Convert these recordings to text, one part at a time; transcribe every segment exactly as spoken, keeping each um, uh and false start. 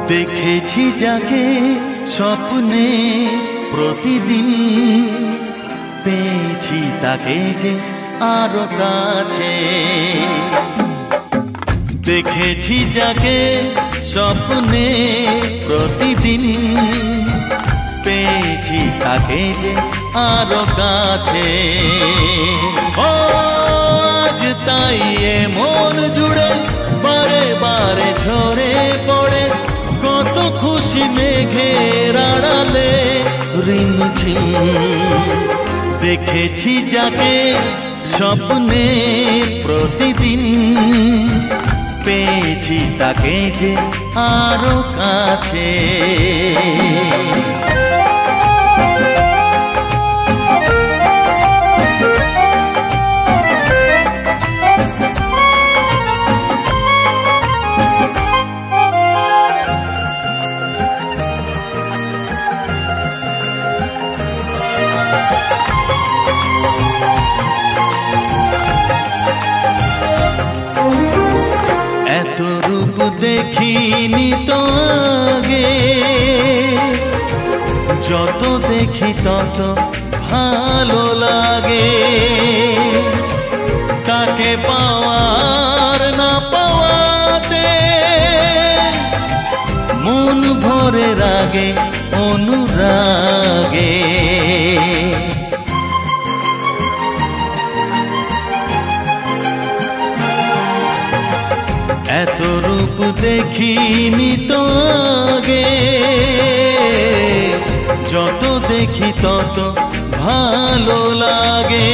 দেখেছি যাকে স্বপ্নে প্রতিদিন, পেয়েছি তাকে যে আরো কাছে। দেখেছি যাকে স্বপ্নে প্রতিদিন, পেয়েছি তাকে যে আরো কাছে। ও আজ তাই এ মন জুড়ে বারে বারে ঝরে পড়ে, কত খুশি মেঘের আড়ালে রিমঝিম। দেখেছি যাকে স্বপ্নে প্রতিদিন, পেয়েছি তাকে যে আরো কাছে। দেখিনি তো আগে, যত দেখি তত ভালো লাগে। তাকে পাওয়ার না পাওয়াতে মন ভরে রাগে অনুরাগে। এত রূপ দেখিনি তো আগে, যত দেখি তত ভালো লাগে।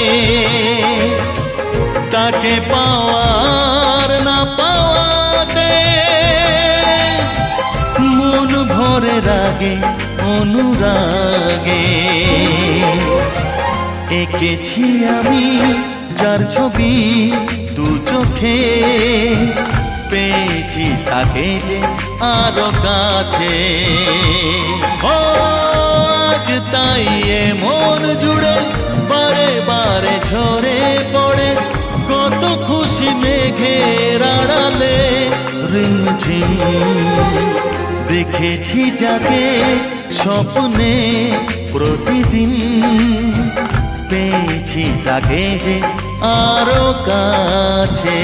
তাকে পাওয়ার না পাওয়াতে মন ভরে রাগে অনুরাগে। এঁকেছি আমি যার ছবি দু চোখে, পেয়েছি তাকে যে আরো কাছে। ও আজ তাই এ মন জুড়ে বারে বারে ঝরে পড়ে, কত খুশি মেঘের আড়ালে রিমঝিম। দেখেছি যাকে স্বপ্নে প্রতিদিন, পেয়েছি তাকে যে আরো কাছে।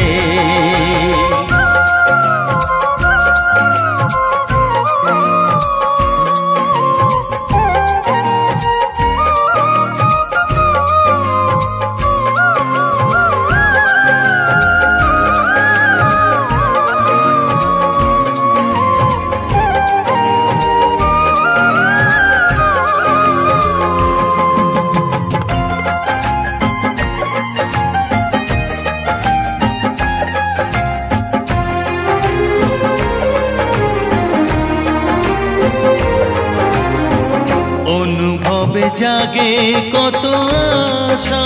অনুভবে জাগে কত আশা,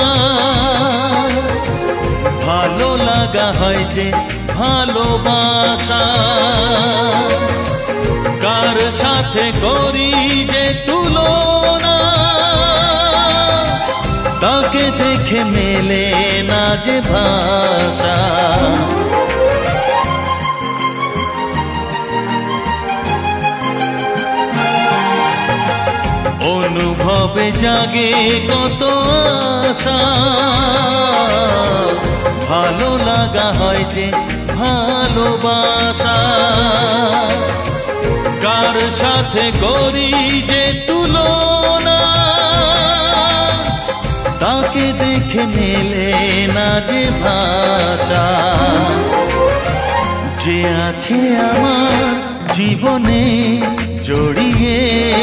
ভালো লাগা হয় যে ভালোবাসা। কার সাথে করি যে তুলনা, তাকে দেখে মেলে না যে ভাষা। অনুভবে জাগে কত আশা, ভালো লাগা হয় যে ভালোবাসা। কার সাথে করি যে তুলনা, তাকে দেখে মেলে না যে ভাষা। যে আছে আমার জীবনে জড়িয়ে,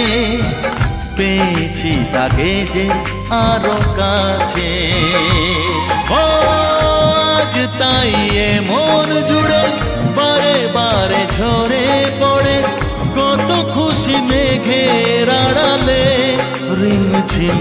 পেয়েছি তাকে যে আরো কাছে। ও আজ তাই এ মন জুড়ে বারে বারে ঝরে পড়ে, কত খুশি মেঘের আড়ালে রিমঝিম।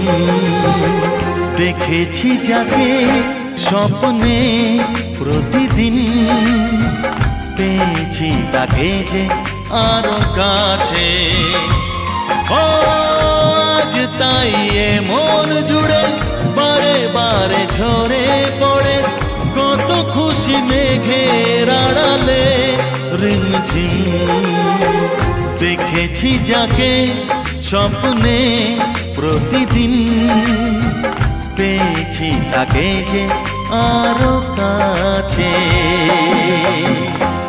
দেখেছি যাকে স্বপ্নে প্রতিদিন, পেয়েছি তাকে যে আরো কাছে। ও আজ তাই এ মন জুড়ে বারে বারে ঝরে পড়ে, কত খুশি মেঘের আড়ালে রিমঝিম। দেখেছি যাকে স্বপ্নে প্রতিদিন, পেয়েছি তাকে যে আরো কাছে।